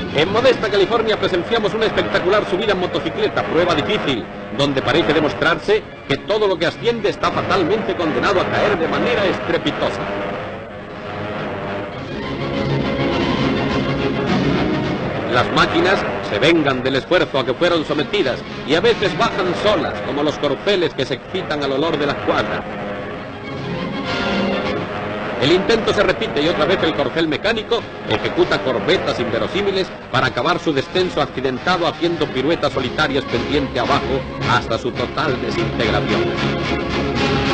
En Modesta, California, presenciamos una espectacular subida en motocicleta, prueba difícil, donde parece demostrarse que todo lo que asciende está fatalmente condenado a caer de manera estrepitosa. Las máquinas se vengan del esfuerzo a que fueron sometidas y a veces bajan solas, como los corceles que se excitan al olor de la cuadra. El intento se repite y otra vez el corcel mecánico ejecuta corbetas inverosímiles para acabar su descenso accidentado haciendo piruetas solitarias pendiente abajo hasta su total desintegración.